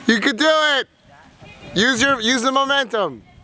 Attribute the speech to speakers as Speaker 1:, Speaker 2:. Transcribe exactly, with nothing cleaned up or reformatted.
Speaker 1: You could do it! Use your use the momentum.